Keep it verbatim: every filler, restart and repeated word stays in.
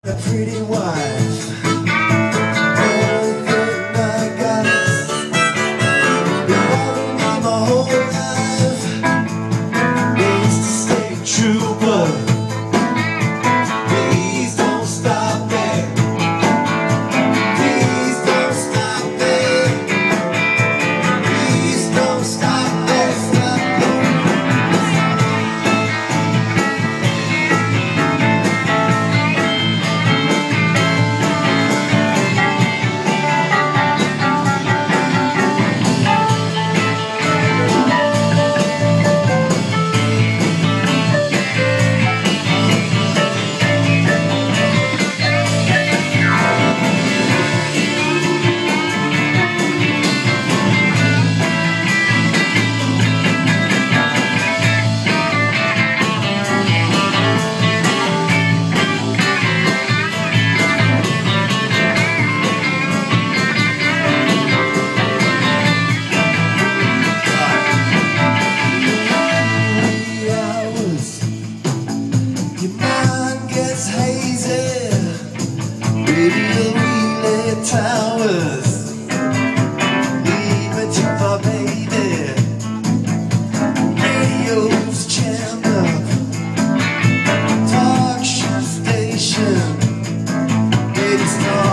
A pretty wife. Only thing I got is been bothering me my whole life. Mister State Trooper, please don't stop me. Please don't stop me. Please don't stop me. Stop me. Towers lead me to my baby. Radio's jammed up. Talk show station. Baby, start.